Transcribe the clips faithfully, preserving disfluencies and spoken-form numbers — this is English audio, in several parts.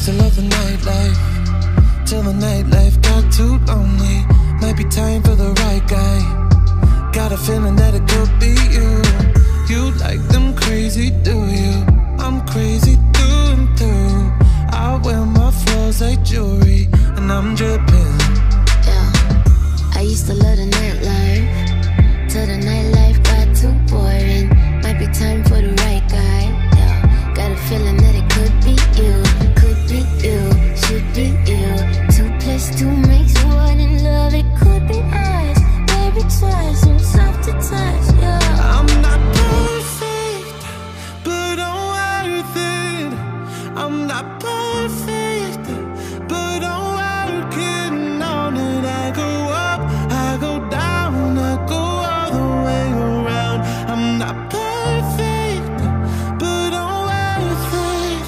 used to love the nightlife, till the nightlife got too lonely. Might be time for the right guy. Got a feeling that it could be you. You like them crazy, do you? I'm crazy through and through. I wear my flaws like jewelry, and I'm dripping. Yeah, I used to love the nightlife, till the nightlife got too boring. Might be time for the right guy. Yeah, got a feeling that it could be you. Could be you, should be you. Two plus two makes one, and love it could be us. Baby, twice and soft to touch. Yeah, I'm not perfect, but I'm worth it. I'm not perfect, but I'm working on it. I go up, I go down, I go all the way around. I'm not perfect, but I'm worth it.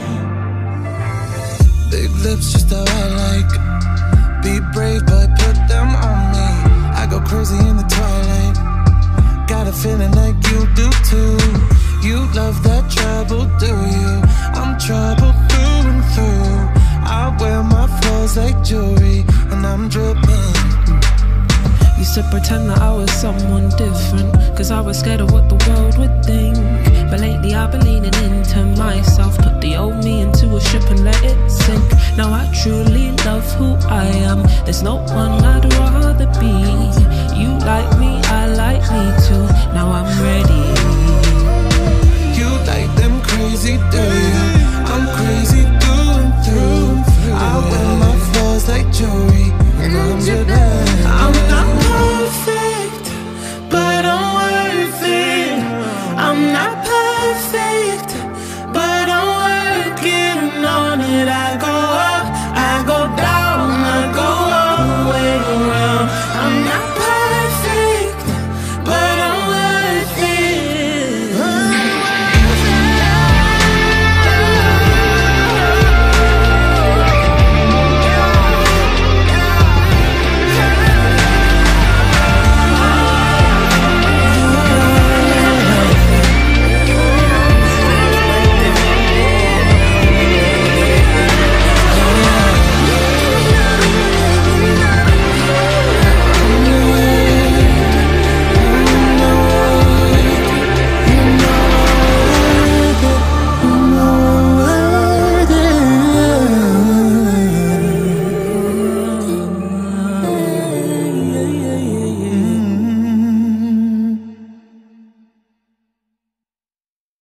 Big lips, just how I like. Be brave, but put them on me. I go crazy in the twilight. Got a feeling like you do too. You love that trouble, do you? I'm trouble through and through. I wear my flaws like jewelry, and I'm dripping. Used to pretend that I was someone different, cause I was scared of what the world would think. But lately I've been leaning into myself. Put the old me into a ship and let it sink. Now I truly love who I am. There's no one